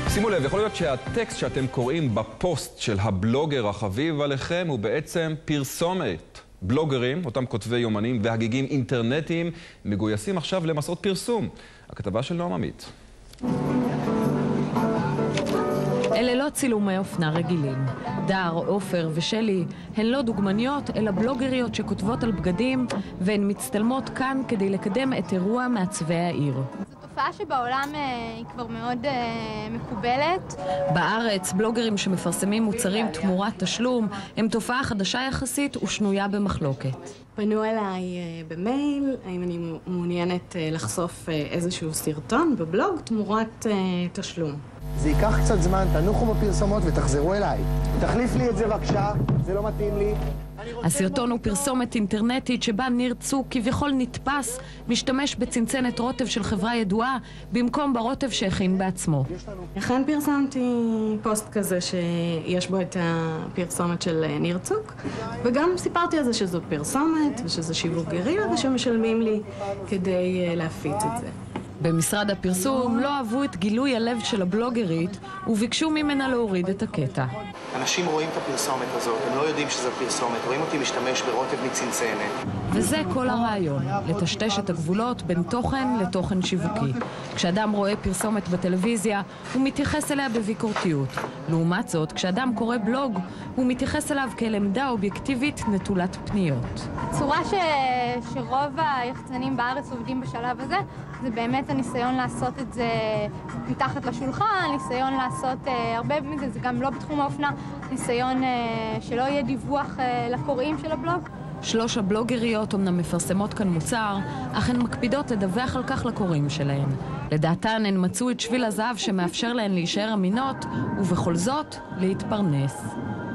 שימו לב, יכול להיות שהטקסט שאתם קוראים בפוסט של הבלוגר החביב עליכם הוא בעצם פרסומת. בלוגרים, אותם כותבי יומנים והגיגים אינטרנטיים, מגויסים עכשיו למסעות פרסום. הכתבה של נועם עמית. אלה לא צילומי אופנה רגילים. דר, עופר ושלי הן לא דוגמניות, אלא בלוגריות שכותבות על בגדים, והן מצטלמות כאן כדי לקדם את אירוע מעצבי העיר. זו תופעה שבעולם היא כבר מאוד מקובלת. בארץ, בלוגרים שמפרסמים מוצרים תמורת תשלום הם תופעה חדשה יחסית ושנויה במחלוקת. פנו אליי במייל, האם אני מעוניינת לחשוף איזשהו סרטון בבלוג תמורת תשלום. זה ייקח קצת זמן, תנוחו בפרסומות ותחזרו אליי. תחליף לי את זה בבקשה, זה לא מתאים לי. הסרטון הוא פרסומת אינטרנטית שבה ניר צוק כביכול נתפס, משתמש בצנצנת רוטב של חברה ידועה במקום ברוטב שהכין בעצמו. לכן פרסמתי פוסט כזה שיש בו את הפרסומת של ניר צוק, וגם סיפרתי על זה שזאת פרסומת ושזה שיווק גרילה ושמשלמים לי כדי להפיץ את זה. במשרד הפרסום לא אהבו את גילוי הלב של הבלוגרית וביקשו ממנה להוריד את הקטע. אנשים רואים את הפרסומת הזאת, הם לא יודעים שזו פרסומת, רואים אותי משתמש ברוטב מצנצנת. וזה כל הרעיון, לטשטש את הגבולות בין תוכן לתוכן שיווקי. כשאדם רואה פרסומת בטלוויזיה, הוא מתייחס אליה בביקורתיות. לעומת זאת, כשאדם קורא בלוג, הוא מתייחס אליו כאל עמדה אובייקטיבית נטולת פניות. צורה שרוב היחצנים בארץ עובדים בשלב הזה, זה באמת הניסיון לעשות את זה מתחת לשולחן, ניסיון לעשות הרבה מזה, זה גם לא בתחום האופנה, ניסיון שלא יהיה דיווח לקוראים של הבלוג. 3 הבלוגריות אומנם מפרסמות כאן מוצר, אך הן מקפידות לדווח על כך לקוראים שלהן. לדעתן הן מצאו את שביל הזהב שמאפשר להן להישאר אמינות, ובכל זאת להתפרנס.